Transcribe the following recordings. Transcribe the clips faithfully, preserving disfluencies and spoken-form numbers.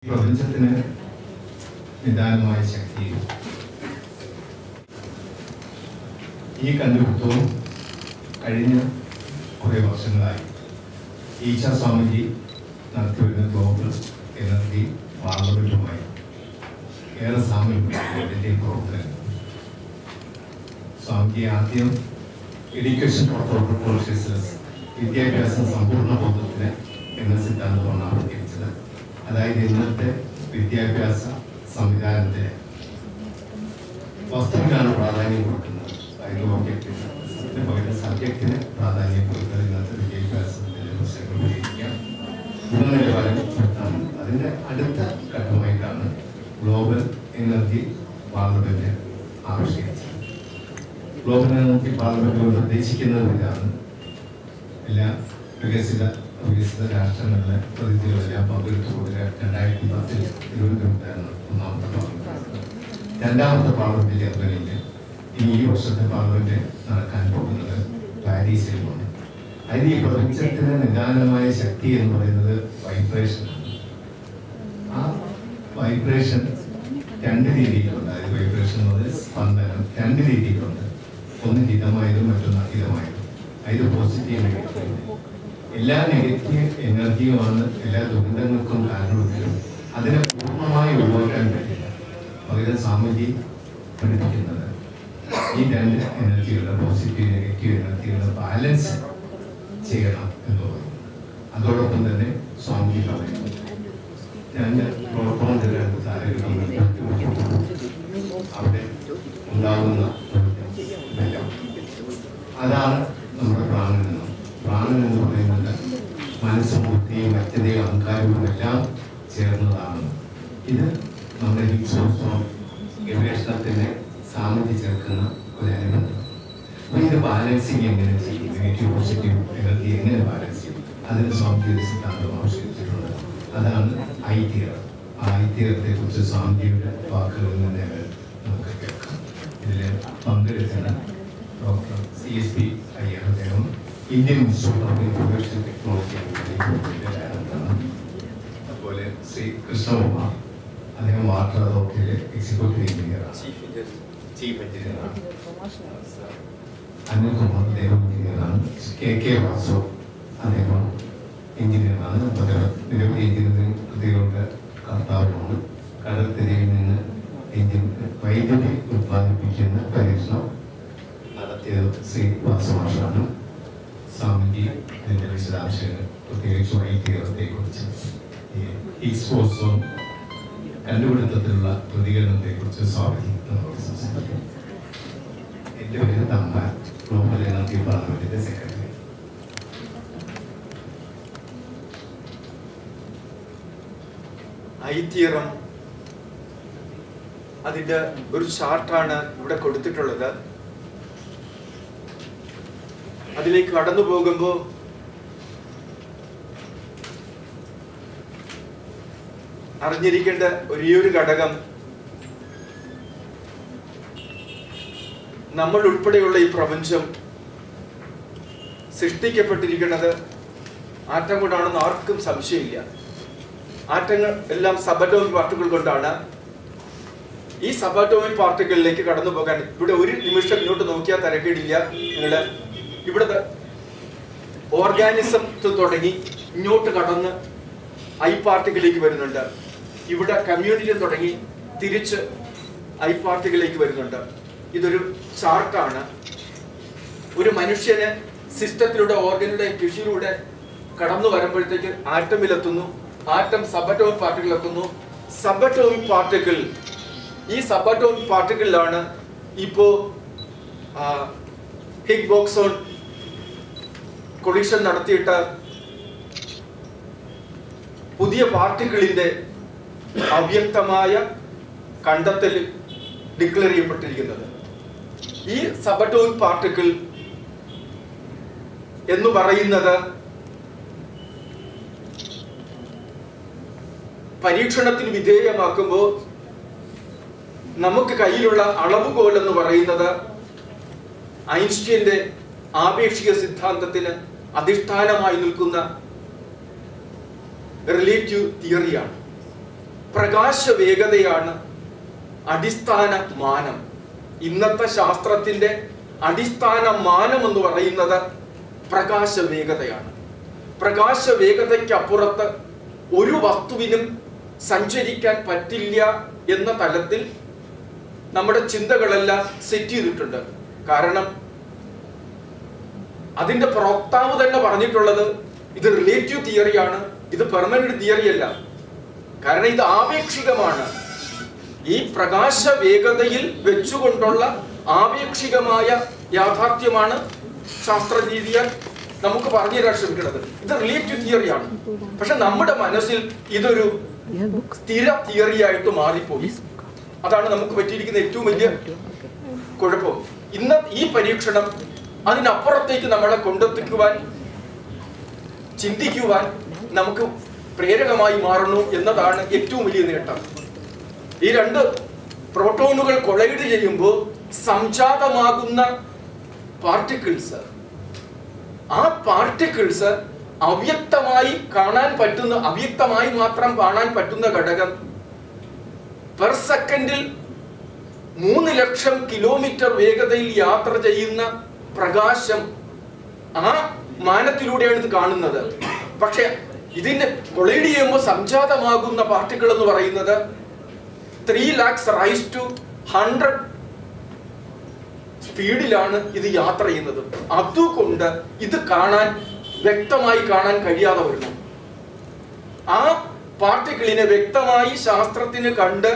പ്രപഞ്ചത്തിന് നിദാനമായ ശക്തി. ഈ കണ്ടുപിടുത്തവും കഴിഞ്ഞ കുറേ വർഷങ്ങളായി ഈശ സ്വാമിജി നടത്തിവരുന്ന ഗ്ലോബൽ എനർജി പാർലമെന്റുമായി ഏറെ സാമ്യമുള്ള പ്രവർത്തനം. സ്വാമിജി ആദ്യം എഡ്യൂക്കേഷൻ ഫോർ കോൺഷ്യസ്നസ്, വിദ്യാഭ്യാസം സമ്പൂർണ്ണ ബോധത്തിന് എന്ന സിദ്ധാന്തമാണ് അവതരിപ്പിച്ചത്. അതായത് ഇന്നത്തെ വിദ്യാഭ്യാസ സംവിധാനത്തിന് വസ്തുവിനാണ് പ്രാധാന്യം കൊടുക്കുന്നത്. അതായത് ഓബ്ജക്റ്റിന് പകരം സബ്ജക്റ്റിന് പ്രാധാന്യം കൊടുക്കുന്നത് ഇന്നത്തെ വിദ്യാഭ്യാസത്തിൻ്റെ പ്രശ്നങ്ങൾ പരിഹരിക്കാം, ഗുണനിലവാരം ഉയർത്താൻ. അതിൻ്റെ അടുത്ത ഘട്ടമായിട്ടാണ് ഗ്ലോബൽ എനർജി പാർലമെന്റ് ആവിഷ്കരിച്ചത്. ഗ്ലോബൽ എനർജി പാർലമെന്റ് കൊണ്ട് ഉദ്ദേശിക്കുന്നത് ഇതാണ്: എല്ലാ വികസിത വികസിത രാഷ്ട്രങ്ങളിലെ പ്രതിനിധികളെല്ലാം പങ്കെടുത്തുകൊണ്ട് രണ്ടായിരത്തി പത്തിൽ തിരുവനന്തപുരത്തായിരുന്നു ഒന്നാമത്തെ പാർലമെന്റ്. രണ്ടാമത്തെ പാർലമെന്റ് ജർമ്മനിയിൽ. ഇനി ഈ വർഷത്തെ പാർലമെന്റ് നടക്കാൻ പോകുന്നത് പാരീസിലുമാണ്. അതിന് ഈ പ്രപഞ്ചത്തിന് നിദാനമായ ശക്തി എന്ന് പറയുന്നത് വൈബ്രേഷനാണ്. ആ വൈബ്രേഷൻ രണ്ട് രീതിയിലുണ്ട്. അതായത് വൈബ്രേഷൻ എന്ന് പറഞ്ഞാൽ സ്പന്ദനം രണ്ട് രീതിയിലുണ്ട്. ഒന്ന് ഹിതമായതും മറ്റൊന്ന് അഹിതമായതും. അതിൽ പോസിറ്റീവ് നെഗറ്റീവ്. എല്ലാ നെഗറ്റീവ് എനർജിയുമാണ് എല്ലാ ദുരിതങ്ങൾക്കും കാരണമെങ്കിലും അതിനെ പൂർണ്ണമായി ഒഴിവാക്കാൻ കഴിയില്ല. പകരം സ്വാമിജി പഠിപ്പിക്കുന്നത് ഈ രണ്ട് എനർജികളുടെ പോസിറ്റീവ് നെഗറ്റീവ് എനർജികളുടെ ബാലൻസ് ചെയ്യണം എന്ന് പറയും. അതോടൊപ്പം തന്നെ സ്വാമിജി പറയുന്നു രണ്ട് പ്രോട്ടോണിന്റെ രണ്ട് താരകങ്ങൾ അവിടെ ഉണ്ടാകുന്ന ബലം, അതാണ് നമ്മുടെ പ്രാണനെന്നും. പ്രാണൻ എന്ന് പറയുന്നത് മനസ്സും ബുദ്ധിയും വ്യക്തതയും അഹങ്കാരവും എല്ലാം ചേർന്നതാണ്. ഇത് നമ്മുടെ ഹിഗ്സ് ബോസോൺ ഗവേഷണത്തിന് സാമൂഹ്യം ചേർക്കുന്ന ഒരു അനുബന്ധം. അപ്പോൾ ഇത് ബാലൻസിങ് എങ്ങനെ ചെയ്യും, നെഗറ്റീവ് പോസിറ്റീവ് എനർജി എങ്ങനെ ബാലൻസ് ചെയ്യും, അതിന് സ്വാമിജിയുടെ സിദ്ധാന്തം ആവിഷ്കരിച്ചിട്ടുണ്ട്. അതാണ് ഐതിഹ്യം. ആ ഐതിഹ്യത്തെ കുറിച്ച് സ്വാമിജിയുടെ വാക്കുകളിൽ നിന്ന് നമുക്ക് കേൾക്കാം. ഇതിൽ പങ്കെടുക്കുന്ന doctor C S P Iyer, അദ്ദേഹം Indian institute of information technology ഡയറക്ടറാണ്. അതുപോലെ ശ്രീ കൃഷ്ണകുമാർ, അദ്ദേഹം വാട്ടർ അതോറിറ്റിയിലെ എക്സിക്യൂട്ടീവ് എഞ്ചിനീയറാണ്, ചീഫ് എഞ്ചിനീയറാണ്. അനിൽ കുമാർ, അദ്ദേഹം എഞ്ചിനീയറാണ്. കെ കെ വാസു, അദ്ദേഹം എഞ്ചിനീയറാണ്. നിരവധി എഞ്ചിനീയറിംഗ് കൃതികളുടെ കർത്താവുമാണ്. കടൽത്തിരയിൽ നിന്ന് എഞ്ചിൻ വൈദ്യുതി ഉത്പാദിപ്പിക്കുന്ന പരീക്ഷണം നടത്തിയത് ശ്രീ വാസുമാഷാണ്. സ്വാമിജി ഇതിൻ്റെ വിശദാംശങ്ങൾ പ്രത്യേകിച്ച് വൈദ്യുതത്തെ കുറിച്ച്, ഈ ഹിഗ്സ് ബോസോൺ കണ്ടുപിടുത്തത്തിലുള്ള പ്രതികരണത്തെ കുറിച്ച് സ്വാമിജി നമ്മളോട് സംസാരിക്കും. എൻ്റെ പേര് തമ്പാൻ, ഗ്ലോബൽ എനർജി പാർലമെന്റിന്റെ സെക്രട്ടറി. ഐതിഹ്യം അതിന്റെ ഒരു ചാർട്ടാണ് ഇവിടെ കൊടുത്തിട്ടുള്ളത്. അതിലേക്ക് കടന്നു പോകുമ്പോൾ അറിഞ്ഞിരിക്കേണ്ട ഒരേയൊരു ഘടകം, നമ്മൾ ഉൾപ്പെടെയുള്ള ഈ പ്രപഞ്ചം സൃഷ്ടിക്കപ്പെട്ടിരിക്കുന്നത് ആറ്റം കൊണ്ടാണെന്ന് ആർക്കും സംശയമില്ല. ആറ്റങ്ങൾ എല്ലാം സബറ്റോമിക് പാർട്ടിക്കിൾ കൊണ്ടാണ്. ഈ സബറ്റോമിക് പാർട്ടിക്കിളിലേക്ക് കടന്നു പോകാൻ ഇവിടെ ഒരു നിമിഷം ഇങ്ങോട്ട് നോക്കിയാൽ തരക്കേടില്ല. നിങ്ങളുടെ ഇവിടുത്തെ ഓർഗാനിസം തുടങ്ങി ഇങ്ങോട്ട് കടന്ന് ഐ പാർട്ടിക്കിലേക്ക് വരുന്നുണ്ട്. ഇവിടെ കമ്മ്യൂണിറ്റി തുടങ്ങി തിരിച്ച് ഐ പാർട്ടിക്കിലേക്ക് വരുന്നുണ്ട്. ഇതൊരു ചാർട്ടാണ്. ഒരു മനുഷ്യന് സിസ്റ്റത്തിലൂടെ ഓർഗനിലൂടെ ടിഷ്യൂലൂടെ കടന്നു വരുമ്പോഴത്തേക്ക് ആറ്റമിലെത്തുന്നു. ആറ്റം സബറ്റോമിക് പാർട്ടിക്കിൾ എത്തുന്നു. സബറ്റോമിക് പാർട്ടിക്കിൾ, ഈ സബറ്റോമിക് പാർട്ടിക്കിളിലാണ് ഇപ്പോ ഹിഗ് ബോക്സോൺ കൊളിഷൻ നടത്തിയിട്ട് പുതിയ പാർട്ടിക്കിളിന്റെ അവ്യക്തമായ കണ്ടെത്തൽ ഡിക്ലെയർ ചെയ്യപ്പെട്ടിരിക്കുന്നത്. ഈ സബറ്റോമിക് പാർട്ടിക്കിൾ എന്ന് പറയുന്നത് പരീക്ഷണത്തിന് വിധേയമാക്കുമ്പോൾ നമുക്ക് കയ്യിലുള്ള അളവുകോൽ എന്ന് പറയുന്നത് ഐൻസ്റ്റീന്റെ ആപേക്ഷിക സിദ്ധാന്തത്തിന് അധിഷ്ഠാനമായി നിൽക്കുന്ന റിലേറ്റീവ് തിയറിയാണ്. പ്രകാശ വേഗതയാണ് അടിസ്ഥാന മാനം. ഇന്നത്തെ ശാസ്ത്രത്തിന്റെ അടിസ്ഥാന മാനം എന്ന് പറയുന്നത് പ്രകാശ വേഗതയാണ്. പ്രകാശ വേഗതയ്ക്കപ്പുറത്ത് ഒരു വസ്തുവിനും സഞ്ചരിക്കാൻ പറ്റില്ല എന്ന തലത്തിൽ നമ്മുടെ ചിന്തകളെല്ലാം സെറ്റ് ചെയ്തിട്ടുണ്ട്. കാരണം അതിന്റെ പ്രോക്താവ് തന്നെ പറഞ്ഞിട്ടുള്ളത് ഇത് റിലേറ്റീവ് തിയറിയാണ്, ഇത് പെർമനന്റ് തിയറി അല്ല. കാരണം ഇത് ആപേക്ഷികമാണ്. ഈ പ്രകാശ വേഗതയിൽ വെച്ചുകൊണ്ടുള്ള ആപേക്ഷികമായ യാഥാർത്ഥ്യമാണ് ശാസ്ത്രരീതിയാൽ നമുക്ക് പറഞ്ഞു തരാൻ ശ്രമിക്കുന്നത്. ഇത് റിലേറ്റീവ് തിയറിയാണ്. പക്ഷെ നമ്മുടെ മനസ്സിൽ ഇതൊരു സ്ഥിര തിയറിയായിട്ട് മാറിപ്പോയി. അതാണ് നമുക്ക് പറ്റിയിരിക്കുന്ന ഏറ്റവും വലിയ കുഴപ്പം. ഇന്ന് ഈ പരീക്ഷണം അതിനപ്പുറത്തേക്ക് നമ്മളെ കൊണ്ടെത്തിക്കുവാൻ, ചിന്തിക്കുവാൻ നമുക്ക് പ്രേരകമായി മാറുന്നു എന്നതാണ് ഏറ്റവും വലിയ നേട്ടം. ഈ രണ്ട് പ്രോട്ടോണുകൾ കൊളൈഡ് ചെയ്യുമ്പോൾ സംജാതമാകുന്ന പാർട്ടിക്കിൾസ്, ആ പാർട്ടിക്കിൾസ് അവ്യക്തമായി കാണാൻ പറ്റുന്ന, അവ്യക്തമായി മാത്രം കാണാൻ പറ്റുന്ന ഘടകം പെർ സെക്കൻഡിൽ മൂന്ന് ലക്ഷം കിലോമീറ്റർ വേഗതയിൽ യാത്ര ചെയ്യുന്ന പ്രകാശം, ആ മാനത്തിലൂടെയാണ് ഇത് കാണുന്നത്. പക്ഷെ ഇതിന്റെ കൊളൈഡ് ചെയ്യുമ്പോൾ സംജാതമാകുന്ന പാർട്ടിക്കിൾ എന്ന് പറയുന്നത് three lakhs raise to hundred സ്പീഡിലാണ് ഇത് യാത്ര ചെയ്യുന്നത്. അതുകൊണ്ട് ഇത് കാണാൻ, വ്യക്തമായി കാണാൻ കഴിയാതെ വരുന്നു. ആ പാർട്ടിക്കിളിനെ വ്യക്തമായി ശാസ്ത്രത്തിന് കണ്ട്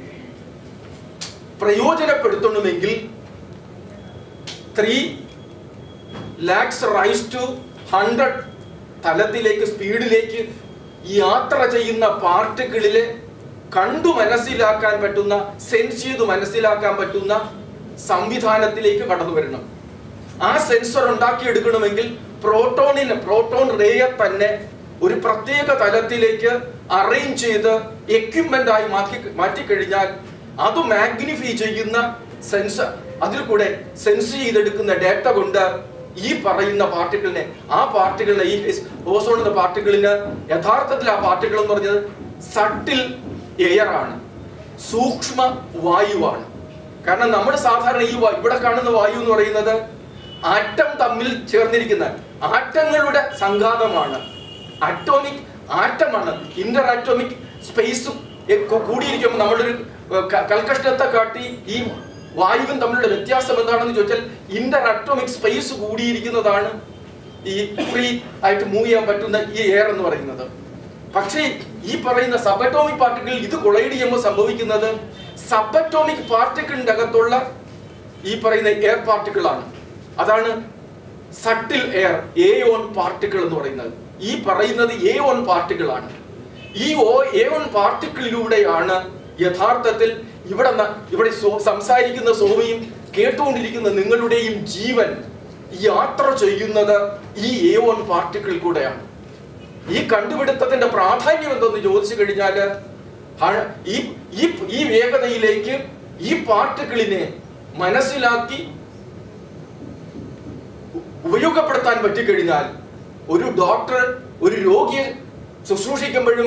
പ്രയോജനപ്പെടുത്തണമെങ്കിൽ three lakhs raise to hundred തലത്തിലേക്ക്, സ്പീഡിലേക്ക് യാത്ര ചെയ്യുന്ന പാർട്ടിക്കിളിലെ കണ്ടു മനസ്സിലാക്കാൻ പറ്റുന്ന, സെൻസ് ചെയ്ത് മനസ്സിലാക്കാൻ പറ്റുന്ന സംവിധാനത്തിലേക്ക് കടന്നു വരണം. ആ സെൻസർ ഉണ്ടാക്കിയെടുക്കണമെങ്കിൽ പ്രോട്ടോണിന്, പ്രോട്ടോൺ റേയെ തന്നെ ഒരു പ്രത്യേക തലത്തിലേക്ക് അറേഞ്ച് ചെയ്ത് എക്യുപ്മെന്റ് ആയി മാറ്റി മാറ്റിക്കഴിഞ്ഞാൽ അത് മാഗ്നിഫൈ ചെയ്യുന്ന സെൻസർ, അതിൽ കൂടെ സെൻസ് ചെയ്തെടുക്കുന്ന ഡേറ്റ കൊണ്ട് ഈ പറയുന്ന പാർട്ടിക്കിളിനെ, ആ പാർട്ടിക്കിളിനെ, ഈ ഓസോൺ എന്ന പാർട്ടിക്കിളിന് യഥാർത്ഥത്തിൽ ആ പാർട്ടിക്കിൾ എന്ന് പറഞ്ഞത് സട്ടിൽ എയർ ആണ്, സൂക്ഷ്മ വായുവാണ്. കാരണം നമ്മൾ സാധാരണ ഈ ഇവിടെ കാണുന്ന വായു എന്ന് പറയുന്നത് ആറ്റം തമ്മിൽ ചേർന്നിരിക്കുന്ന ആറ്റങ്ങളുടെ സംഘാതമാണ്. അറ്റോമിക് ആറ്റമാണ്. ഇന്റർ ആറ്റോമിക് സ്പേസ് കൂടിയിരിക്കുമ്പോൾ നമ്മളൊരു കൽക്കഷ്ടത്തെ കാട്ടി ഈ വായുവും തമ്മിലുള്ള വ്യത്യാസം എന്താണെന്ന് ചോദിച്ചാൽ ഇന്റർ അറ്റോമിക് സ്പേസ് കൂടിയിരിക്കുന്നതാണ് ഈ ഫ്രീ ആയിട്ട് മൂവ് ചെയ്യാൻ പറ്റുന്ന ഈ എയർ എന്ന് പറയുന്നത്. പക്ഷേ ഈ പറയുന്ന സബറ്റോമിക് പാർട്ടിക്കിൾ ഇത് കൊളൈഡ് ചെയ്യുമ്പോൾ സംഭവിക്കുന്നത് സബറ്റോമിക് പാർട്ടിക്കിളിന്റെ അകത്തുള്ള ഈ പറയുന്ന എയർ പാർട്ടിക്കിൾ ആണ്. അതാണ് subtle air, A one particle എന്ന് പറയുന്നത്. ഈ പറയുന്നത് എ ഓൺ പാർട്ടിക്കിൾ ആണ്. ഈ എ ഓൺ പാർട്ടിക്കിളിലൂടെയാണ് യഥാർത്ഥത്തിൽ ഇവിടെ ഇവിടെ സംസാരിക്കുന്ന സ്വാമിയും കേട്ടുകൊണ്ടിരിക്കുന്ന നിങ്ങളുടെയും ജീവൻ യാത്ര ചെയ്യുന്നത് ഈ എ ഓൺ പാർട്ടിക്കിൾ കൂടെയാണ്. ഈ കണ്ടുപിടുത്തത്തിന്റെ പ്രാധാന്യം എന്തെന്ന് ചോദിച്ചു കഴിഞ്ഞാല് ഈ ഈ വേഗതയിലേക്ക് ഈ പാർട്ടിക്കിളിനെ മനസ്സിലാക്കി ഉപയോഗപ്പെടുത്താൻ പറ്റിക്കഴിഞ്ഞാൽ ഒരു ഡോക്ടർ ഒരു രോഗിയെ ശുശ്രൂഷിക്കുമ്പോഴും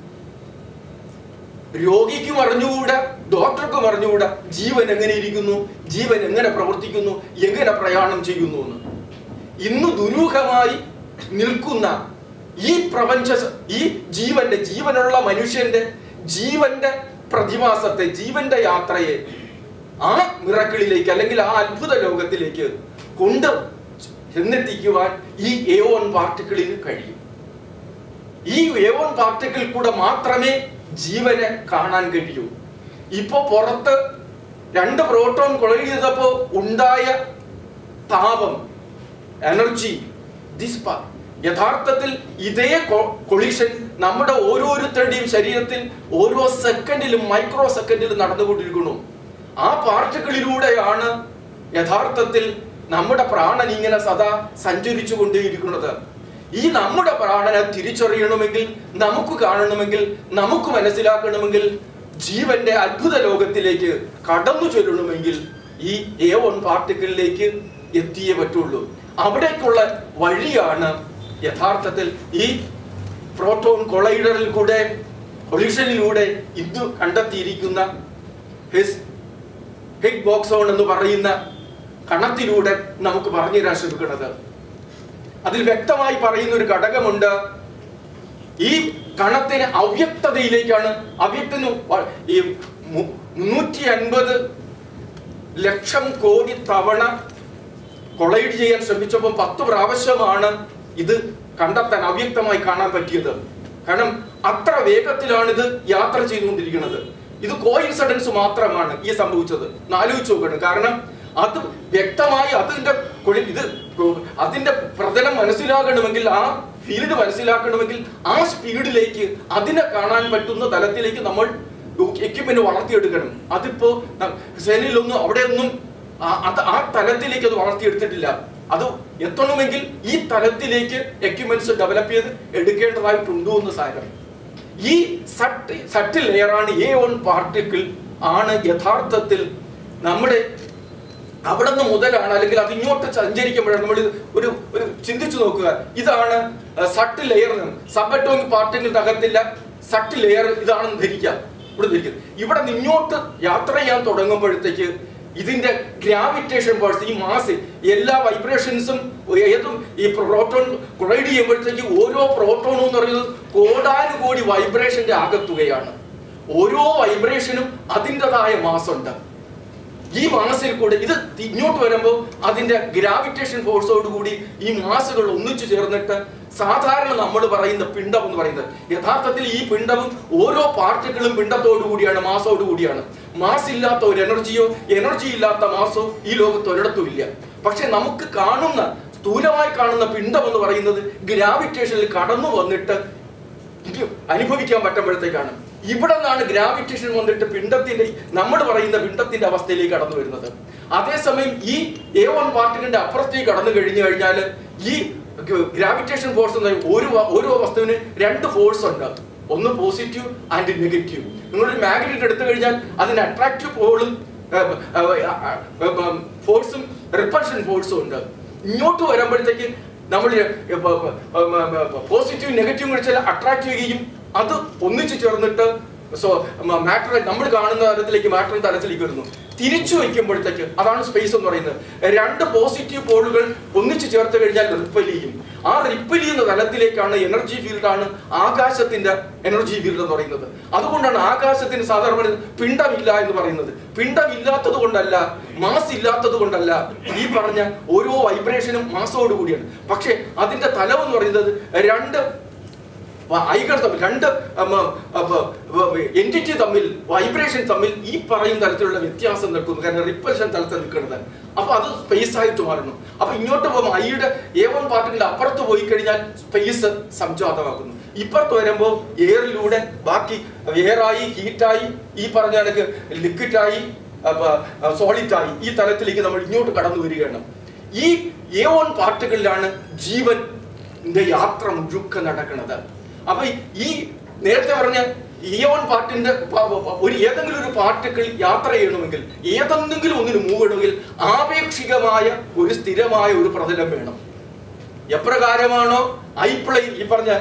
രോഗിക്കും അറിഞ്ഞുകൂടാ, ഡോക്ടർക്കും അറിഞ്ഞുകൂടാ ജീവൻ എങ്ങനെ ഇരിക്കുന്നു, ജീവൻ എങ്ങനെ പ്രവർത്തിക്കുന്നു, എങ്ങനെ പ്രയാണം ചെയ്യുന്നു എന്ന്. ഇന്ന് ദുരൂഹമായി നിൽക്കുന്ന ഈ പ്രപഞ്ച, ഈ ജീവന്റെ, ജീവനുള്ള മനുഷ്യന്റെ ജീവന്റെ പ്രതിഭാസത്തെ, ജീവന്റെ യാത്രയെ ആ മിറക്കിളിലേക്ക് അല്ലെങ്കിൽ ആ അത്ഭുത ലോകത്തിലേക്ക് കൊണ്ട് ചെന്നെത്തിക്കുവാൻ ഈ എ ഓൺ പാർട്ടിക്കിളിന് കഴിയും. ഈ എ ഓൺ പാർട്ടിക്കിൾ കൂടെ മാത്രമേ ജീവനെ കാണാൻ കഴിയൂ. ഇപ്പൊ പുറത്ത് രണ്ട് പ്രോട്ടോൺ കൊളൈഡ് ചെയ്തപ്പോ ഉണ്ടായ താപം, എനർജി, ദിസ് യഥാർത്ഥത്തിൽ ഇതേ കൊളിഷൻ നമ്മുടെ ഓരോരുത്തരുടെയും ശരീരത്തിൽ ഓരോ സെക്കൻഡിലും മൈക്രോ സെക്കൻഡിലും നടന്നുകൊണ്ടിരിക്കുന്നു. ആ പാർട്ടിക്കിളിലൂടെയാണ് യഥാർത്ഥത്തിൽ നമ്മുടെ പ്രാണൻ ഇങ്ങനെ സദാ സഞ്ചരിച്ചു കൊണ്ടേയിരിക്കുന്നത്. ഈ നമ്മുടെ പ്രാണനെ തിരിച്ചറിയണമെങ്കിൽ, നമുക്ക് കാണണമെങ്കിൽ, നമുക്ക് മനസ്സിലാക്കണമെങ്കിൽ, ജീവന്റെ അത്ഭുത ലോകത്തിലേക്ക് കടന്നു ചെല്ലണമെങ്കിൽ ഈ എ വൺ പാർട്ടിക്കിളിലേക്ക് എത്തിയേ പറ്റുള്ളൂ. അവിടേക്കുള്ള വഴിയാണ് യഥാർത്ഥത്തിൽ ഈ പ്രോട്ടോൺ കൊളൈഡറിൽ കൂടെ സൊല്യൂഷനിലൂടെ ഇത് കണ്ടെത്തിയിരിക്കുന്ന ഹിസ് ഹിഗ് ബോക്സോൺ എന്ന് പറയുന്ന കണത്തിലൂടെ നമുക്ക് പറഞ്ഞു തരാൻ ശ്രമിക്കുന്നത്. അതിൽ വ്യക്തമായി പറയുന്ന ഒരു ഘടകമുണ്ട്. ഈ കണത്തിന് അവ്യക്തതയിലേക്കാണ്, അവ്യക്തന് ഈ മുന്നൂറ്റി അൻപത് ലക്ഷം കോടി തവണ കൊളൈഡ് ചെയ്യാൻ ശ്രമിച്ചപ്പോൾ പത്ത് പ്രാവശ്യമാണ് ഇത് കണ്ടെത്താൻ, അവ്യക്തമായി കാണാൻ പറ്റിയത്. കാരണം അത്ര വേഗത്തിലാണ് ഇത് യാത്ര ചെയ്തുകൊണ്ടിരിക്കുന്നത്. ഇത് കോയിൻസിഡൻസ് മാത്രമാണ് ഈ സംഭവിച്ചത്. ആലോചിച്ച് നോക്കണം. കാരണം അത് വ്യക്തമായി അതിന്റെ ഇത് അതിന്റെ പ്രതലം മനസ്സിലാക്കണമെങ്കിൽ, ആ ഫീൽഡ് മനസ്സിലാക്കണമെങ്കിൽ ആ സ്പീഡിലേക്ക് അതിനെ കാണാൻ പറ്റുന്ന തലത്തിലേക്ക് നമ്മൾ എക്യുപ്മെന്റ് വളർത്തിയെടുക്കണം. അതിപ്പോ സെനിലൊന്നും അവിടെയൊന്നും ആ തലത്തിലേക്ക് അത് വളർത്തിയെടുത്തിട്ടില്ല. അത് എത്തണമെങ്കിൽ ഈ തലത്തിലേക്ക് എക്യുപ്മെന്റ്സ് ഡെവലപ്പ് ചെയ്ത് എടുക്കേണ്ടതായിട്ടുണ്ടോ എന്ന് സാരം. ഈ സട്ട് സട്ടിൽ ലെയറാണ് എ വൺ പാർട്ടിക്കിൾ ആണ് യഥാർത്ഥത്തിൽ നമ്മുടെ അവിടെ നിന്ന് മുതലാണ്, അല്ലെങ്കിൽ അത് ഇങ്ങോട്ട് സഞ്ചരിക്കുമ്പോഴാണ് നമ്മൾ ഒരു ഒരു ചിന്തിച്ചു നോക്കുക. ഇതാണ് സട്ടിൽ ലെയർ. സബ് അറ്റോമിക് പാർട്ടിക്കിളിന്റെ അകത്തില്ല സട്ടിൽ ലെയർ ഇതാണെന്ന് ധരിക്കാം. ഇവിടെ ധരിക്കും. ഇവിടെ നിന്ന് ഇങ്ങോട്ട് യാത്ര ചെയ്യാൻ തുടങ്ങുമ്പോഴത്തേക്ക് ഇതിന്റെ ഗ്രാവിറ്റേഷൻ ഫോഴ്സ്, ഈ മാസ്, എല്ലാ വൈബ്രേഷൻസും ഏതും ഈ പ്രോട്ടോൺ കൊളൈഡ് ചെയ്യുമ്പോഴത്തേക്ക് ഓരോ പ്രോട്ടോണും എന്ന് പറയുന്നത് കോടാനുകോടി വൈബ്രേഷന്റെ ആകത്തുകയാണ്. ഓരോ വൈബ്രേഷനും അതിൻ്റെതായ മാസ് ഉണ്ട്. ഈ മാസിൽ കൂടെ ഇത് ഇങ്ങോട്ട് വരുമ്പോൾ അതിന്റെ ഗ്രാവിറ്റേഷൻ ഫോഴ്സോടുകൂടി ഈ മാസുകൾ ഒന്നിച്ചു ചേർന്നിട്ട് സാധാരണ നമ്മൾ പറയുന്ന പിണ്ഡം എന്ന് പറയുന്നത്, യഥാർത്ഥത്തിൽ ഈ പിണ്ഡവും ഓരോ പാർട്ടിക്കിളും പിണ്ഡത്തോടു കൂടിയാണ്, മാസോടു കൂടിയാണ്. മാസ് ഇല്ലാത്ത ഒരു എനർജിയോ എനർജി ഇല്ലാത്ത മാസോ ഈ ലോകത്ത് ഒരിടത്തും ഇല്ല. പക്ഷെ നമുക്ക് കാണുന്ന, സ്ഥൂലമായി കാണുന്ന പിണ്ഡം എന്ന് പറയുന്നത് ഗ്രാവിറ്റേഷനിൽ കടന്നു വന്നിട്ട് അനുഭവിക്കാൻ പറ്റുമ്പോഴത്തേക്കാണ്. ഇവിടെ നിന്നാണ് ഗ്രാവിറ്റേഷൻ വന്നിട്ട് പിണ്ഡത്തിന്റെ, നമ്മൾ പറയുന്ന പിണ്ഡത്തിന്റെ അവസ്ഥയിലേക്ക് കടന്നു വരുന്നത്. അതേസമയം ഈ എ വൺ പാർട്ടിക്കിളിന്റെ അപ്പുറത്തേക്ക് കടന്നു കഴിഞ്ഞു കഴിഞ്ഞാൽ ഈ ഗ്രാവിറ്റേഷൻ ഫോഴ്സ് എന്ന് പറയുമ്പോൾ ഓരോ ഓരോ വസ്തുവിന് രണ്ട് ഫോഴ്സ് ഉണ്ട്. ഒന്ന് പോസിറ്റീവ് ആൻഡ് നെഗറ്റീവ്. നിങ്ങളൊരു മാഗ്നറ്റ് എടുത്തു കഴിഞ്ഞാൽ അതിന് അട്രാക്റ്റീവ് പോളും ഫോഴ്സും റിപ്പൾഷൻ ഫോഴ്സും ഉണ്ട്. ഇങ്ങോട്ട് വരുമ്പോഴത്തേക്ക് നമ്മൾ പോസിറ്റീവ് നെഗറ്റീവ് കഴിച്ചാൽ അട്രാക്ട് ചെയ്യുകയും അത് ഒന്നിച്ചു ചേർന്നിട്ട് സോ മാറ്റർ നമ്മൾ കാണുന്ന തലത്തിലേക്ക് മാറ്റർ തലത്തിലേക്ക് വരുന്നു. തിരിച്ചു വയ്ക്കുമ്പോഴത്തേക്ക് അതാണ് സ്പേസ് എന്ന് പറയുന്നത്. രണ്ട് പോസിറ്റീവ് പോളുകൾ ഒന്നിച്ചു ചേർത്ത് കഴിഞ്ഞാൽ റിപ്പൽ ചെയ്യും. ആ റിപ്പൽ ചെയ്യുന്ന തലത്തിലേക്കാണ് എനർജി ഫീൽഡാണ് ആകാശത്തിന്റെ എനർജി ഫീൽഡ് എന്ന് പറയുന്നത്. അതുകൊണ്ടാണ് ആകാശത്തിന് സാധാരണ പിണ്ഡമില്ല എന്ന് പറയുന്നത്. പിണ്ഡമില്ലാത്തത് കൊണ്ടല്ല, മാസ് ഇല്ലാത്തത് കൊണ്ടല്ല, ഈ പറഞ്ഞ ഓരോ വൈബ്രേഷനും മാസോട് കൂടിയാണ്. പക്ഷെ അതിന്റെ തലം എന്ന് പറയുന്നത് രണ്ട് ഐകൾ തമ്മിൽ, രണ്ട് എൻറ്റിറ്റി തമ്മിൽ, വൈബ്രേഷൻ തമ്മിൽ ഈ പറയുന്ന തരത്തിലുള്ള വ്യത്യാസം നിൽക്കുന്നു. കാരണം റിപ്പൽഷൻ തലത്തിൽ നിൽക്കുന്നത്. അപ്പൊ അത് സ്പേസ് ആയിട്ട് മാറുന്നു. അപ്പൊ ഇങ്ങോട്ട് പോകുമ്പോൾ ഐയുടെ എ വൺ പാർട്ടിക്കിളിന്റെ അപ്പുറത്ത് പോയി കഴിഞ്ഞാൽ സ്പേസ് സംജാതമാക്കുന്നു. ഇപ്പുറത്ത് വരുമ്പോൾ എയറിലൂടെ ബാക്കി എയറായി, ഹീറ്റായി, ഈ പറഞ്ഞ കണക്ക് ലിക്വിഡായി, സോളിഡായി ഈ തലത്തിലേക്ക് നമ്മൾ ഇങ്ങോട്ട് കടന്നു വരികയാണ്. ഈ എ വൺ പാർട്ടിക്കിളിലാണ് ജീവന്റെ യാത്ര മുഴുക്ക നടക്കുന്നത്. അപ്പൊ ഈ നേരത്തെ പറഞ്ഞ ഇ വൺ പാർട്ടിന്റെ ഒരു ഏതെങ്കിലും ഒരു പാർട്ടിക്കിൾ യാത്ര ചെയ്യണമെങ്കിൽ, ഏതെങ്കിലും ഒന്നിന് മൂവ് ചെയ്യണമെങ്കിൽ ആപേക്ഷികമായ ഒരു സ്ഥിരമായ ഒരു പ്രതലം വേണം. എപ്രകാരമാണോ ഐ പ്ലെയിൻ, ഈ പറഞ്ഞ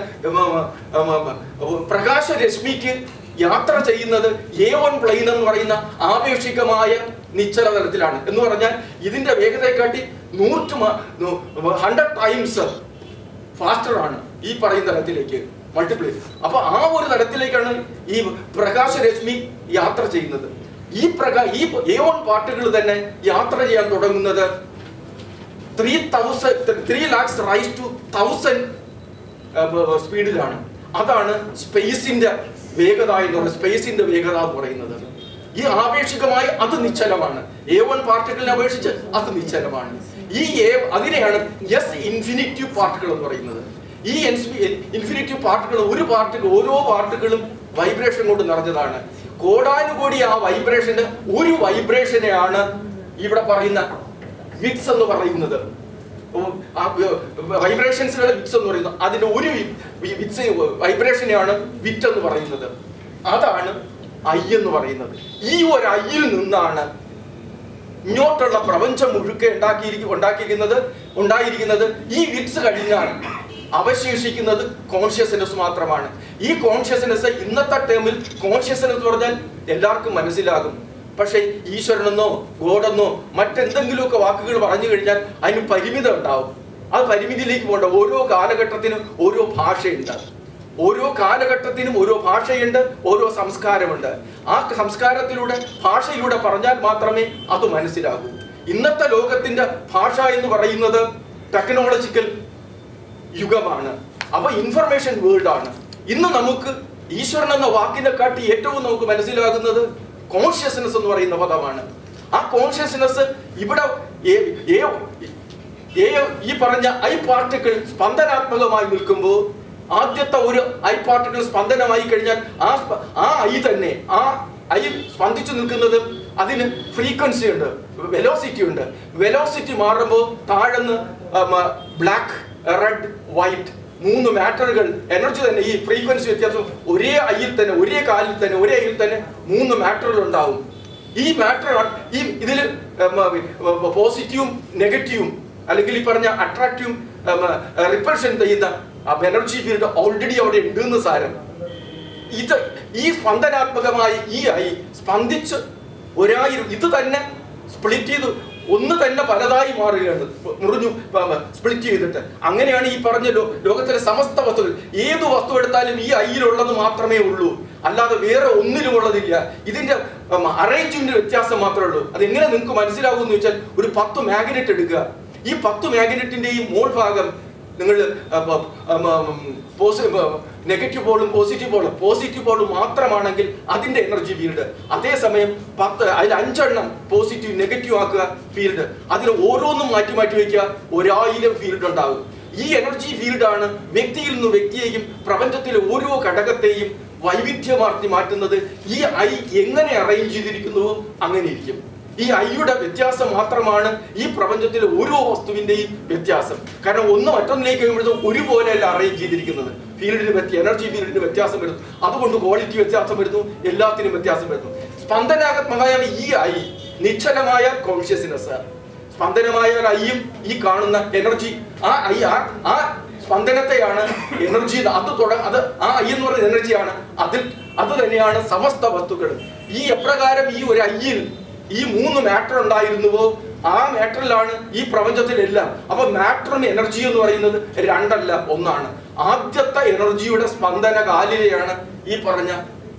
പ്രകാശരശ്മിക്ക് യാത്ര ചെയ്യുന്നത് എ വൺ പ്ലെയിൻ എന്ന് പറയുന്ന ആപേക്ഷികമായ നിശ്ചല തലത്തിലാണ്. എന്ന് പറഞ്ഞാൽ ഇതിന്റെ വേഗതയെക്കാട്ടി നൂറ്റ് ഹൺഡ്രഡ് ടൈംസ് ഫാസ്റ്റർ ആണ് ഈ പറയുന്ന തലത്തിലേക്ക് മൾട്ടിപ്ലൈ. അപ്പൊ ആ ഒരു തലത്തിലേക്കാണ് ഈ പ്രകാശരശ്മി യാത്ര ചെയ്യുന്നത്. ഈ പ്രകാ ഈ എ വൺ പാർട്ടിക്കിൾ തന്നെ യാത്ര ചെയ്യാൻ തുടങ്ങുന്നത് three thousand three lakhs raise to thousand സ്പീഡിലാണ്. അതാണ് സ്പേസിന്റെ വേഗത എന്ന് പറയുന്നത്. സ്പേസിന്റെ വേഗത എന്ന് പറയുന്നത് ഈ ആപേക്ഷികമായി അത് നിശ്ചലമാണ്. എ വൺ പാർട്ടിക്കിളിനെ അപേക്ഷിച്ച് അത് നിശ്ചലമാണ്. ഈ അതിനെയാണ് എസ് ഇൻഫിനിറ്റീവ് പാർട്ടിക്കിൾ എന്ന് പറയുന്നത്. ഈ ഇൻഫിനിറ്റീവ് പാർട്ടിക്കിൾ, ഒരു പാർട്ടിക്കിൾ, ഓരോ പാർട്ടിക്കിളും വൈബ്രേഷൻ കൊണ്ട് നിറഞ്ഞതാണ്. കോടാനുകോടി ആ വൈബ്രേഷന്റെ ഒരു വൈബ്രേഷനെയാണ് ഇവിടെ പറയുന്ന വിറ്റ്സ് എന്ന് പറയുന്നത്. വൈബ്രേഷൻസുകളെ വിറ്റ്സ് എന്ന് പറയുന്നത്. അതിന്റെ ഒരു വിറ്റ്സ് വൈബ്രേഷനെയാണ് വിറ്റ് എന്ന് പറയുന്നത്. അതാണ് ഐ എന്ന് പറയുന്നത്. ഈ ഒരു ഐയിൽ നിന്നാണ് ഇങ്ങോട്ടുള്ള പ്രപഞ്ചം മുഴുക്കെ ഉണ്ടാക്കിയിരിക്കും ഉണ്ടാക്കിയിരിക്കുന്നത് ഉണ്ടായിരിക്കുന്നത് ഈ വിറ്റ്സ് കഴിഞ്ഞാൽ അവശേഷിക്കുന്നത് കോൺഷ്യസ്നെസ് മാത്രമാണ്. ഈ കോൺഷ്യസ്നെസ് ഇന്നത്തെ ടേമിൽ കോൺഷ്യസ്നെസ് പറഞ്ഞാൽ എല്ലാവർക്കും മനസ്സിലാകും. പക്ഷേ ഈശ്വരനെന്നോ ഗോഡെന്നോ മറ്റെന്തെങ്കിലുമൊക്കെ വാക്കുകൾ പറഞ്ഞു കഴിഞ്ഞാൽ അതിന് പരിമിതം ഉണ്ടാവും. അത് പരിമിതിയിലേക്ക് പോകേണ്ട. ഓരോ കാലഘട്ടത്തിനും ഓരോ ഭാഷയുണ്ട്, ഓരോ കാലഘട്ടത്തിനും ഓരോ ഭാഷയുണ്ട്, ഓരോ സംസ്കാരമുണ്ട്. ആ സംസ്കാരത്തിലൂടെ ഭാഷയിലൂടെ പറഞ്ഞാൽ മാത്രമേ അത് മനസ്സിലാകൂ. ഇന്നത്തെ ലോകത്തിന്റെ ഭാഷ എന്ന് പറയുന്നത് ടെക്നോളജിക്കൽ യുഗമാണ്. അപ്പൊ ഇൻഫർമേഷൻ വേൾഡ് ആണ്. ഇന്ന് നമുക്ക് ഈശ്വരൻ എന്ന വാക്കിനെ കാട്ടി ഏറ്റവും നമുക്ക് മനസ്സിലാകുന്നത് കോൺഷ്യസ്നെസ് എന്ന് പറയുന്ന പദമാണ്. ആ കോൺഷ്യസ്നെസ് ഇവിടെ ഈ പറഞ്ഞ ഐ പാർട്ടിക്കിൾ സ്പന്ദനാത്മകമായി നിൽക്കുമ്പോൾ, ആദ്യത്തെ ഒരു ഐ പാർട്ടിക്കിൾ സ്പന്ദനമായി കഴിഞ്ഞാൽ ആ ആ ഐ തന്നെ, ആ ഐ സ്പന്ദിച്ചു നിൽക്കുന്നത് അതിന് ഫ്രീക്വൻസി ഉണ്ട്, വെലോസിറ്റി ഉണ്ട്. വെലോസിറ്റി മാറുമ്പോൾ താഴെന്ന് ബ്ലാക്ക്, റെഡ്, വൈറ്റ് മൂന്ന് മാറ്ററുകൾ എനർജി തന്നെ, ഈ ഫ്രീക്വൻസി വ്യത്യാസം ഒരേ ഐയിൽ തന്നെ, ഒരേ കാലിൽ തന്നെ, ഒരേ ഐയിൽ തന്നെ മൂന്ന് മാറ്ററുകൾ ഉണ്ടാവും. ഈ മാറ്റർ ഈ ഇതിൽ പോസിറ്റീവും നെഗറ്റീവും അല്ലെങ്കിൽ ഈ പറഞ്ഞ അട്രാക്റ്റീവും റിപ്പൾഷൻ ചെയ്യുന്ന എനർജി ഫീൽഡ് ഓൾറെഡി അവിടെ ഉണ്ട് എന്ന് സാരം. ഇത് ഈ സ്പന്ദനാത്മകമായി ഈ ഐ സ്പന്ദിച്ച് ഒരായിരം ഇത് തന്നെ സ്പ്ലിറ്റ് ചെയ്ത് ഒന്ന് തന്നെ പലതായി മാറുകയാണ്, മുറിഞ്ഞു സ്പ്ലിറ്റ് ചെയ്തിട്ട്. അങ്ങനെയാണ് ഈ പറഞ്ഞ ലോകത്തിലെ സമസ്ത വസ്തുക്കൾ. ഏത് വസ്തു എടുത്താലും ഈ ഐയിലുള്ളത് മാത്രമേ ഉള്ളൂ, അല്ലാതെ വേറെ ഒന്നിലും ഉള്ളതില്ല. ഇതിന്റെ അറേഞ്ച്മെന്റ് വ്യത്യാസം മാത്രമേ ഉള്ളൂ. അതെങ്ങനെ നിങ്ങൾക്ക് മനസ്സിലാകും എന്ന് വെച്ചാൽ, ഒരു പത്ത് മാഗ്നറ്റ് എടുക്കുക. ഈ പത്ത് മാഗ്നറ്റിന്റെയും മോൾ ഭാഗം നിങ്ങൾ നെഗറ്റീവ് പോളും പോസിറ്റീവ് പോളും പോസിറ്റീവ് പോളും മാത്രമാണെങ്കിൽ അതിന്റെ എനർജി ഫീൽഡ്. അതേസമയം പത്ത് അതിൽ അഞ്ചെണ്ണം പോസിറ്റീവ് നെഗറ്റീവ് ആക്കുക ഫീൽഡ്. അതിന് ഓരോന്നും മാറ്റി മാറ്റി വയ്ക്കുക, ഒരായിരം ഫീൽഡ് ഉണ്ടാകും. ഈ എനർജി ഫീൽഡാണ് വ്യക്തിയിൽ നിന്ന് വ്യക്തിയെയും പ്രപഞ്ചത്തിലെ ഓരോ ഘടകത്തെയും വൈവിധ്യമാർത്തി മാറ്റുന്നത്. ഈ ഐ എങ്ങനെ അറേഞ്ച് ചെയ്തിരിക്കുന്നുവോ അങ്ങനെ ഇരിക്കും. ഈ ഐയുടെ വ്യത്യാസം മാത്രമാണ് ഈ പ്രപഞ്ചത്തിലെ ഓരോ വസ്തുവിന്റെയും വ്യത്യാസം. കാരണം ഒന്ന് മറ്റൊന്നിലേക്ക് കഴിയുമ്പോഴത്തേക്കും ഒരുപോലെയല്ല അറേഞ്ച് ചെയ്തിരിക്കുന്നത്. ഫീൽഡിന് വ്യത്യാസം, എനർജി ഫീൽഡിന് വ്യത്യാസം വരുന്നു, അതുകൊണ്ട് ക്വാളിറ്റി വ്യത്യാസം വരുന്നു, എല്ലാത്തിനും വ്യത്യാസം വരുന്നു. സ്പന്ദനാത്മകമായ ഈ ഐ നിശ്ചലമായ കോൺഷ്യസ്നെസ്, സ്പന്ദനമായ ഐയും ഈ കാണുന്ന എനർജി, ആ ഐ ആ സ്പന്ദനത്തെയാണ് എനർജി, അത് തുട അത് ആ ഐ എന്ന് പറയുന്ന എനർജിയാണ്. അതിൽ അത് തന്നെയാണ് സമസ്ത വസ്തുക്കൾ. ഈ എപ്രകാരം ഈ ഒരു ഐയിൽ ഈ മൂന്ന് മാറ്റർ ഉണ്ടായിരുന്നുവോ ആ മാറ്ററിലാണ് ഈ പ്രപഞ്ചത്തിലെല്ലാം. അപ്പൊ മാറ്ററും എനർജി എന്ന് പറയുന്നത് രണ്ടല്ല, ഒന്നാണ്. ആദ്യത്തെ എനർജിയുടെ സ്പന്ദന കാലിലെയാണ് ഈ പറഞ്ഞ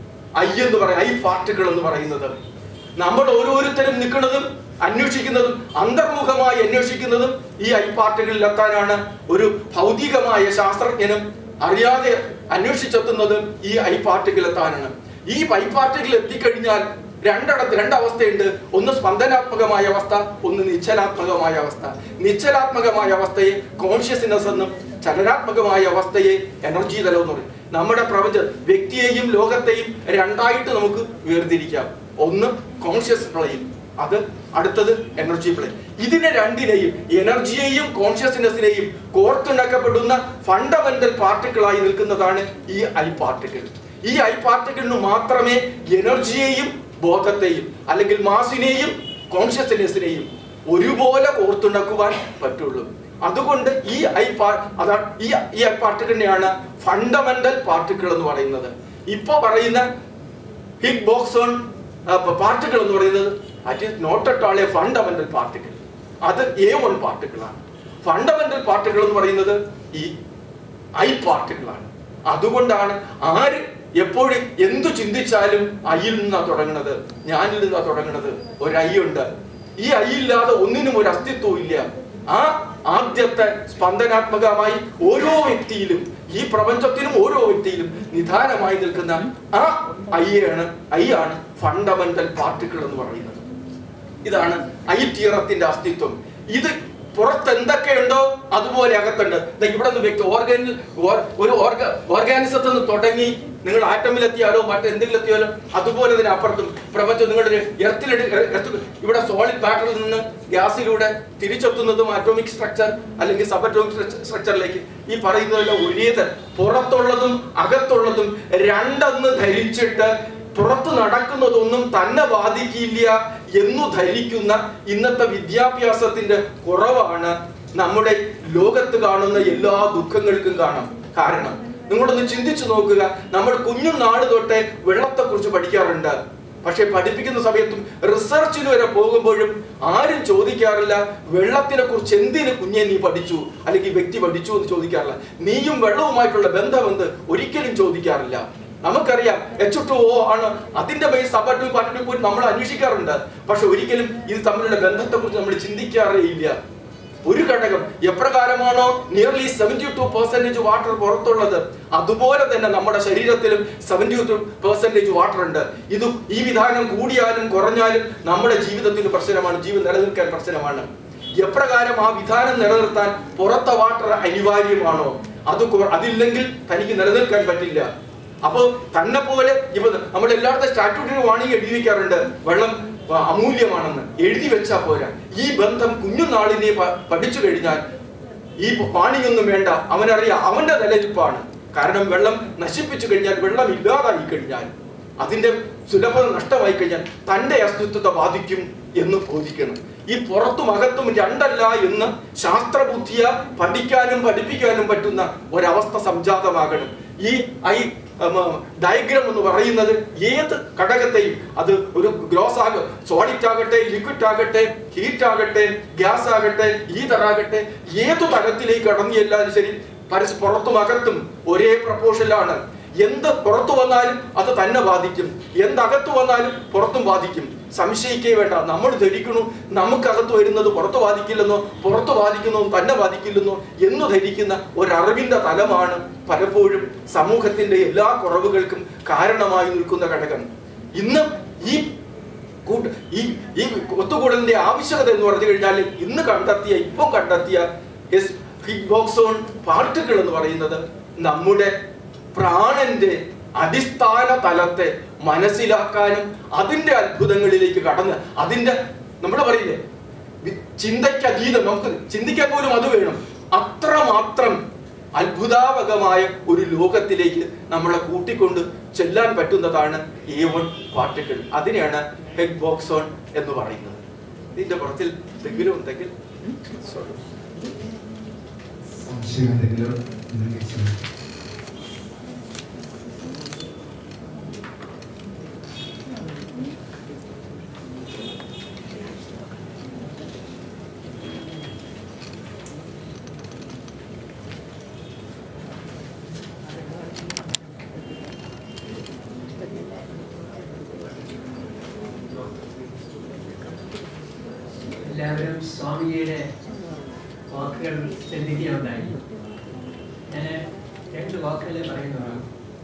ഐ എന്ന് പറയുന്നത്, ഐ പാർട്ടിക്കിൾ എന്ന് പറയുന്നത്. നമ്മൾ ഓരോരുത്തരും നിൽക്കുന്നതും അന്വേഷിക്കുന്നതും അന്തർമുഖമായി അന്വേഷിക്കുന്നതും ഈ ഐ പാർട്ടിക്കിളിൽ എത്താനാണ്. ഒരു ഭൗതികമായ ശാസ്ത്രജ്ഞനും അറിയാതെ അന്വേഷിച്ചെത്തുന്നതും ഈ ഐ പാർട്ടിക്കിൾ എത്താനാണ്. ഈ ഐ പാർട്ടിക്കിൾ എത്തിക്കഴിഞ്ഞാൽ രണ്ടിടത്ത് രണ്ടവസ്ഥയുണ്ട്. ഒന്ന് സ്പന്ദനാത്മകമായ അവസ്ഥ, ഒന്ന് നിശ്ചലാത്മകമായ അവസ്ഥ. നിശ്ചലാത്മകമായ അവസ്ഥയെ കോൺഷ്യസ്നെസ് എന്നും ചലനാത്മകമായ അവസ്ഥയെ എനർജി തലം എന്ന് പറയും. നമ്മുടെ പ്രപഞ്ച വ്യക്തിയെയും ലോകത്തെയും രണ്ടായിട്ട് നമുക്ക് വേർതിരിക്കാം. ഒന്ന് കോൺഷ്യസ് പ്ലെയിൻ, അത് അടുത്തത് എനർജി പ്ലെയിൻ. ഇതിനെ രണ്ടിനെയും, എനർജിയെയും കോൺഷ്യസ്നെസ്സിനെയും കോർത്തിണക്കപ്പെടുന്ന ഫണ്ടമെന്റൽ പാർട്ടിക്കിളായി നിൽക്കുന്നതാണ് ഈ ഐ പാർട്ടിക്കിൾ. ഈ ഐ പാർട്ടിക്കിളിന് മാത്രമേ എനർജിയെയും ബോധത്തെയും അല്ലെങ്കിൽ മാസിനെയും കോൺഷ്യസ്നെസ്സിനെയും ഒരുപോലെ കോർത്തിണക്കുവാൻ പറ്റുള്ളൂ. അതുകൊണ്ട് ഈ ഐ പാർ അതാണ് ഈ ഈ ഐ പാർട്ടിക്കിളിനെയാണ് ഫണ്ടമെന്റൽ പാർട്ടിക്കിൾ എന്ന് പറയുന്നത്. ഇപ്പൊ പറയുന്ന ഹിഗ് ബോക്സോൺ പാർട്ടിക്കിൾ എന്ന് പറയുന്നത് അത് is not at all a fundamental particle. അത് എ വൺ പാർട്ടിക്കിൾ ആണ്. ഫണ്ടമെന്റൽ പാർട്ടിക്കിൾ എന്ന് പറയുന്നത് ഈ ഐ പാർട്ടിക്കിൾ ആണ്. അതുകൊണ്ടാണ് ആര് എപ്പോഴും എന്തു ചിന്തിച്ചാലും ഐയിൽ നിന്നാണ് തുടങ്ങുന്നത്, ഞാനിൽ നിന്നാണ് തുടങ്ങുന്നത്. ഒരു ഐ ഉണ്ട്. ഈ ഐ ഇല്ലാതെ ഒന്നിനും ഒരു അസ്തിത്വം ഇല്ല. ആ ആദ്യത്തെ സ്പന്ദനാത്മകമായി ഓരോ വ്യക്തിയിലും, ഈ പ്രപഞ്ചത്തിലും ഓരോ വ്യക്തിയിലും നിദാനമായി നിൽക്കുന്ന ആ ഐയാണ് ഐ ആണ് ഫണ്ടമെന്റൽ പാർട്ടിക്കിൾ എന്ന് പറയുന്നത്. ഇതാണ് ഐ തീറത്തിന്റെ അസ്തിത്വം. ഇത് പുറത്ത് എന്തൊക്കെയുണ്ടോ അതുപോലെ അകത്തുണ്ട്. ഇവിടെ നിന്ന് വ്യക്തി ഓർഗനിൽ ഒരു ഓർഗ ഓർഗാനിസത്തിൽ നിന്ന് തുടങ്ങി നിങ്ങൾ ആറ്റമിലെത്തിയാലോ മറ്റെന്തെങ്കിലും എത്തിയാലോ അതുപോലെ തന്നെ അപ്പുറത്തും പ്രപഞ്ചം നിങ്ങളുടെ എർത്തിലെടു ഇവിടെ സോളിഡ് മാറ്ററിൽ നിന്ന് ഗ്യാസിലൂടെ തിരിച്ചെത്തുന്നതും അറ്റോമിക് സ്ട്രക്ചർ അല്ലെങ്കിൽ സബ് അറ്റോമിക് സ്ട്രക്ചറിലേക്ക് ഈ പറയുന്നതെല്ലാം ഒരേ തരം. പുറത്തുള്ളതും അകത്തുള്ളതും രണ്ടെന്ന് ധരിച്ചിട്ട് പുറത്ത് നടക്കുന്നതൊന്നും തന്നെ ബാധിക്കില്ല എന്നു ധരിക്കുന്ന ഇന്നത്തെ വിദ്യാഭ്യാസത്തിന്റെ കുറവാണ് നമ്മുടെ ലോകത്ത് കാണുന്ന എല്ലാ ദുഃഖങ്ങൾക്കും കാണാം കാരണം. നിങ്ങളൊന്ന് ചിന്തിച്ചു നോക്കുക, നമ്മൾ കുഞ്ഞു നാട് തൊട്ടേ വെള്ളത്തെ കുറിച്ച് പഠിക്കാറുണ്ട്. പക്ഷെ പഠിപ്പിക്കുന്ന സമയത്തും റിസർച്ചിന് വരെ പോകുമ്പോഴും ആരും ചോദിക്കാറില്ല വെള്ളത്തിനെ കുറിച്ച് എന്തിന് കുഞ്ഞെ നീ പഠിച്ചു അല്ലെങ്കിൽ വ്യക്തി പഠിച്ചു എന്ന് ചോദിക്കാറില്ല. നീയും വെള്ളവുമായിട്ടുള്ള ബന്ധം എന്ത് ഒരിക്കലും ചോദിക്കാറില്ല. നമുക്കറിയാം എച്ച് ടു ഒ ആണ് അതിന്റെ ബേസ് സബാറ്റോമിക് പാർട്ടിക്കിൾ പോയി നമ്മൾ അന്വേഷിക്കാറുണ്ട്. പക്ഷെ ഒരിക്കലും ഇത് തമ്മിലുള്ള ബന്ധത്തെ കുറിച്ച് നമ്മൾ ചിന്തിക്കാറേ ഇല്ല. ഒരു ഘടകം എപ്രകാരമാണോ nearly seventy two percentage water പുറത്തുള്ളത്, അതുപോലെ തന്നെ നമ്മുടെ ശരീരത്തിലും സെവന്റി ടു പെർസെന്റേജ് വാട്ടർ ഉണ്ട്. ഇത് ഈ വിധാനം കൂടിയാലും കുറഞ്ഞാലും നമ്മുടെ ജീവിതത്തിന് പ്രശ്നമാണ്, ജീവൻ നിലനിൽക്കാൻ പ്രശ്നമാണ്. എപ്രകാരം ആ വിധാനം നിലനിർത്താൻ പുറത്തെ വാട്ടർ അനിവാര്യമാണോ, അത് അതില്ലെങ്കിൽ തനിക്ക് നിലനിൽക്കാൻ പറ്റില്ല. അപ്പോൾ തന്നെ പോലെ ഇപ്പൊ നമ്മൾ എല്ലായിടത്തും സ്റ്റാറ്റ്യൂട്ടറി വാണിംഗ് എഴുതി വെക്കാറുണ്ട്, വെള്ളം അമൂല്യമാണെന്ന് എഴുതി വെച്ചാൽ പോരാ. ഈ ബന്ധം കുഞ്ഞുനാളിനെ പഠിച്ചു കഴിഞ്ഞാൽ ഈ വാണിംഗൊന്നും വേണ്ട, അവനറിയാം അവന്റെ നിലനിൽപ്പാണ്. കാരണം വെള്ളം നശിപ്പിച്ചു കഴിഞ്ഞാൽ, വെള്ളം ഇല്ലാതായി കഴിഞ്ഞാൽ, അതിന്റെ സുലഭത നഷ്ടമായി കഴിഞ്ഞാൽ തന്റെ അസ്തിത്വത്തെ ബാധിക്കും എന്ന് ബോധിക്കണം. ഈ പുറത്തും അകത്തും രണ്ടല്ല എന്ന് ശാസ്ത്രബുദ്ധിയ പഠിക്കാനും പഠിപ്പിക്കാനും പറ്റുന്ന ഒരവസ്ഥ സംജാതമാകണം. ഈ ഐ ഡയഗ്രാം എന്ന് പറയുന്നത് ഏത് ഘടകത്തെയും, അത് ഒരു ഗ്രോസ് ആകെ സോളിഡ് ആകട്ടെ, ലിക്വിഡ് ആകട്ടെ, ഹീറ്റ് ആകട്ടെ, ഗ്യാസ് ആകട്ടെ, ഈതർ ആകട്ടെ, ഏതു തലത്തിലേക്ക് കടന്നു ചെല്ലാനും ശരി പരസ്പരം പുറത്തും അകത്തും ഒരേ പ്രപ്പോഷനിലാണ്. എന്ത് പുറത്തു വന്നാലും അത് തന്നെ ബാധിക്കും, എന്തകത്ത് വന്നാലും പുറത്തും ബാധിക്കും. സംശയിക്കേ വേണ്ട. നമ്മൾ ധരിക്കണു നമുക്കകത്ത് വരുന്നത് പുറത്തു ബാധിക്കില്ലെന്നോ പുറത്തു ബാധിക്കുന്നോ തന്നെ ബാധിക്കില്ലെന്നോ എന്ന് ധരിക്കുന്ന ഒരറിവിന്റെ തലമാണ് പലപ്പോഴും സമൂഹത്തിന്റെ എല്ലാ കുറവുകൾക്കും കാരണമായി നിൽക്കുന്ന ഘടകം. ഇന്ന് ഈ ഈ ഈ ഒത്തുകൂടലിന്റെ ആവശ്യകത എന്ന് പറഞ്ഞു കഴിഞ്ഞാൽ ഇന്ന് കണ്ടെത്തിയ ഇപ്പം കണ്ടെത്തിയ ഹിഗ്സ് ബോസോൺ പാർട്ടിക്കിൾ എന്ന് പറയുന്നത് നമ്മുടെ പ്രാണന്റെ അടിസ്ഥാന തലത്തെ മനസ്സിലാക്കാനും അതിന്റെ അത്ഭുതങ്ങളിലേക്ക് കടന്ന് അതിന്റെ നമ്മൾ പറയില്ലേ ചിന്തയ്ക്ക് അതീതം, നമുക്ക് ചിന്തിക്കാൻ പോലും അത് വേണം, അത്രമാത്രം അത്ഭുതാവകമായ ഒരു ലോകത്തിലേക്ക് നമ്മളെ കൂട്ടിക്കൊണ്ട് ചെല്ലാൻ പറ്റുന്നതാണ് എ വൺ പാർട്ടിക്കിൾ. അതിനെയാണ് ഹിഗ്സ് ബോസോൺ എന്ന് പറയുന്നത്. ഇതിന്റെ പുറത്തിൽ എന്തെങ്കിലും ഉണ്ടെങ്കിൽ എല്ലാവരും സ്വാമിജിയുടെ വാക്കുകൾ ശ്രദ്ധിക്കുകയുണ്ടായി. ഞാൻ രണ്ട് വാക്കുകളെ പറയുന്നതാണ്.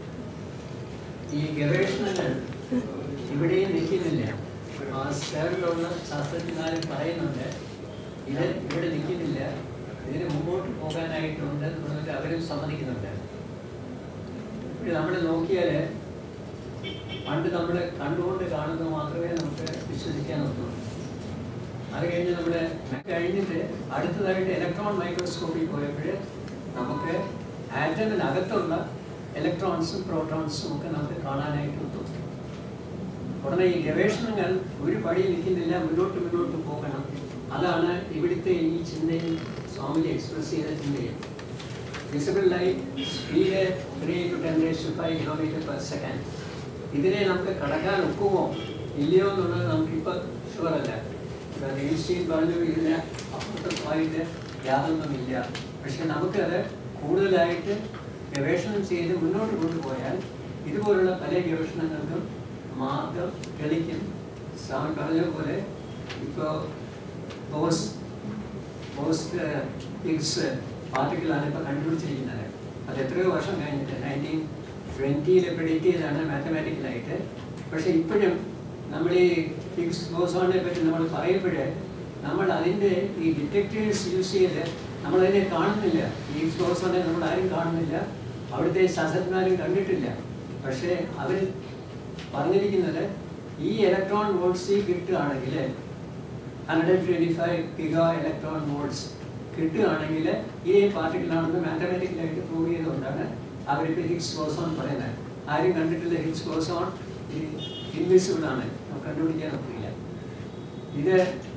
ഈ ഗവേഷണങ്ങൾ ഇവിടെയും നിൽക്കുന്നില്ല. ആ സേറിലുള്ള ശാസ്ത്രജ്ഞന്മാരും പറയുന്നുണ്ട് ഇത് ഇവിടെ നിൽക്കുന്നില്ല, ഇതിന് മുമ്പോട്ട് പോകാനായിട്ടുണ്ട് എന്നുള്ളത് അവരും സമ്മതിക്കുന്നുണ്ട്. ഇവിടെ നമ്മൾ നോക്കിയാൽ പണ്ട് നമ്മൾ കണ്ടുകൊണ്ട് കാണുന്നത് മാത്രമേ നമുക്ക് വിശ്വസിക്കാൻ ഒന്നുള്ളൂ. അത് കഴിഞ്ഞ് നമ്മൾ കഴിഞ്ഞിട്ട് അടുത്തതായിട്ട് ഇലക്ട്രോൺ മൈക്രോസ്കോപ്പിൽ പോയപ്പോൾ നമുക്ക് ആറ്റമിനകത്തുള്ള ഇലക്ട്രോൺസും പ്രോട്ടോൺസും ഒക്കെ നമുക്ക് കാണാനായിട്ട് ഒത്തു. ഉടനെ ഈ ഗവേഷണങ്ങൾ ഒരു പടി നിൽക്കുന്നില്ല, മുന്നോട്ട് മുന്നോട്ട് പോകണം. അതാണ് ഇവിടുത്തെ ഈ ചിന്തയിൽ സ്വാമിജി എക്സ്പ്രസ് ചെയ്ത ചിന്തയും. Visible light speed three to ten raise to five kilometre per second. ഇതിനെ നമുക്ക് കടക്കാൻ ഒക്കുമോ ഇല്ലയോ എന്നുള്ളത് നമുക്കിപ്പോൾ ഷുവറല്ല. ഐൻസ്റ്റീൻ പറഞ്ഞു ഇതിന് അപ്പുറത്തായിട്ട് യാതൊന്നുമില്ല. പക്ഷെ നമുക്കത് കൂടുതലായിട്ട് ഗവേഷണം ചെയ്ത് മുന്നോട്ട് കൊണ്ടുപോയാൽ ഇതുപോലുള്ള പല ഗവേഷണങ്ങൾക്കും മാർഗം തെളിക്കും. സ്വാമി പറഞ്ഞതുപോലെ ഇപ്പോൾ ബോസ് ബോസ്റ്റ് ഹിഗ്സ് പാർട്ടിക്കിളാണ് ഇപ്പോൾ കണ്ടുപിടിച്ചിരിക്കുന്നത്. അത് എത്രയോ വർഷം കഴിഞ്ഞിട്ട് നയൻറ്റീൻ ട്വൻറ്റിയിൽ പ്രെഡിക്റ്റ് ചെയ്താണ് മാത്തമാറ്റിക്കലായിട്ട്. പക്ഷേ ഇപ്പോഴും നമ്മൾ ഈ ഹിഗ്സ് ബോസോണിനെ പറ്റി നമ്മൾ പറയുമ്പോഴേ നമ്മൾ അതിൻ്റെ ഈ ഡിറ്റക്ടേഴ്സ് യൂസ് ചെയ്ത് നമ്മളതിനെ കാണുന്നില്ല. ഈ ഹിഗ്സ് ബോസോണിനെ നമ്മൾ ആരും കാണുന്നില്ല, അവിടുത്തെ ശാസ്ത്രജ്ഞരും കണ്ടിട്ടില്ല. പക്ഷേ അവർ പറഞ്ഞിരിക്കുന്നത് ഈ ഇലക്ട്രോൺ വോൾട്ട്സ് കിട്ടുകയാണെങ്കിൽ hundred twenty five giga electron volts കിട്ടുകയാണെങ്കിൽ ഈ പാർട്ടിക്കിളാണെന്ന് മാത്തമാറ്റിക്കലായിട്ട് പ്രൂവ് ചെയ്തുകൊണ്ടാണ് അവരിപ്പോൾ ഹിഗ്സ് ബോസോൺ പറയുന്നത്. ആരും കണ്ടിട്ടില്ല ഹിഗ്സ് ബോസോൺ ഇൻവിസിബിൾ ആണ്, നമുക്ക് കണ്ടുപിടിക്കാൻ ഒക്കില്ല. ഇത്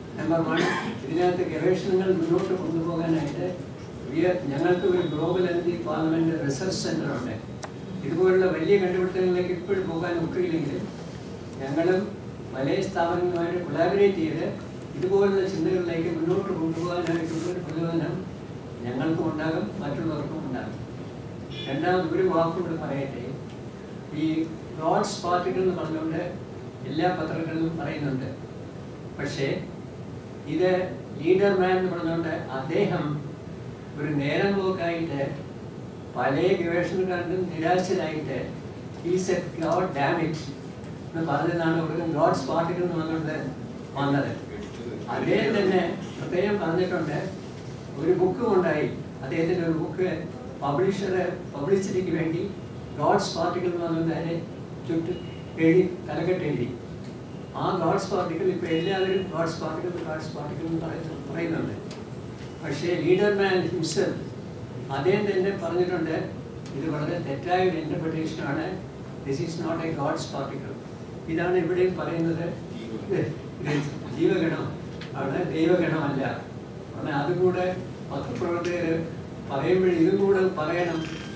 നമ്പർ വൺ, ഇതിനകത്ത് ഗവേഷണങ്ങൾ മുന്നോട്ട് കൊണ്ടുപോകാനായിട്ട് ഞങ്ങൾക്ക് ഒരു global energy parliament research centre ഉണ്ട്. ഇതുപോലുള്ള വലിയ കണ്ടുപിടുത്തങ്ങളിലേക്ക് ഇപ്പോഴും പോകാൻ ഒക്കില്ലെങ്കിൽ ഞങ്ങളും വലിയ സ്ഥാപനങ്ങളുമായിട്ട് കൊളാബറേറ്റ് ചെയ്ത് ഇതുപോലുള്ള ചിന്തകളിലേക്ക് മുന്നോട്ട് കൊണ്ടുപോകാനായിട്ടുള്ള ഒരു പ്രചോദനം ഞങ്ങൾക്കും ഉണ്ടാകും, മറ്റുള്ളവർക്കും ഉണ്ടാകും. രണ്ടാമത് ഒരു വാക്കുകൂടെ പറയട്ടെ. ഈ ഗോഡ്സ് പാർട്ടിക്കിൾ എന്ന് പറഞ്ഞുകൊണ്ട് എല്ലാ പത്രങ്ങളിലും പറയുന്നുണ്ട്. പക്ഷേ ഇത് ലീഡർ മാൻ എന്ന് പറഞ്ഞുകൊണ്ട് അദ്ദേഹം ഒരു നേരം പോക്കായിട്ട് പല ഗവേഷണക്കാരും നിരാശരായിട്ട് ഈ സെറ്റ് ഗോഡ് ഡാമേജ് എന്ന് പറഞ്ഞതാണ് ഒരു ഗോഡ്സ് പാർട്ടിക്കിൾ എന്ന് പറഞ്ഞുകൊണ്ട് വന്നത്. അദ്ദേഹം തന്നെ പ്രത്യേകം പറഞ്ഞിട്ടുണ്ട്. ഒരു ബുക്ക് ഉണ്ടായി, അദ്ദേഹത്തിൻ്റെ ഒരു ബുക്ക് പബ്ലിഷർ പബ്ലിസിറ്റിക്ക് വേണ്ടി ഗോഡ്സ് പാർട്ടിക്കിൾ എന്ന് പറഞ്ഞുകൊണ്ട് അതിനെ ചുറ്റ് എഴുതി തലക്കെട്ട് എഴുതി. ആ ഗോഡ്സ് പാർട്ടിക്കിൾ ഇപ്പോൾ എല്ലാവരും ഗോഡ്സ് പാർട്ടിക്കിൾ ഗോഡ്സ് പാർട്ടിക്കിൾ എന്ന് പറയുന്നു പറയുന്നുണ്ട് പക്ഷേ ലീഡർ മാൻ ഹിംസെൽഫ് അദ്ദേഹം തന്നെ പറഞ്ഞിട്ടുണ്ട്, ഇത് വളരെ തെറ്റായ ഒരു ഇൻ്റർപ്രിട്ടേഷനാണ്. This is not a God's particle. ഇതാണ് ഇവിടെയും പറയുന്നത്, ജീവഗണം ആണ്, ദൈവഗണമല്ല. കാരണം അതുകൂടെ പത്രപ്രവർത്തകർ പറയുമ്പോൾ ഇതും കൂടെ പറയണം.